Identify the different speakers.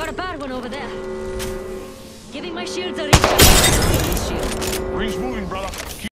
Speaker 1: Got a bad one over there. Giving my shields a recharge.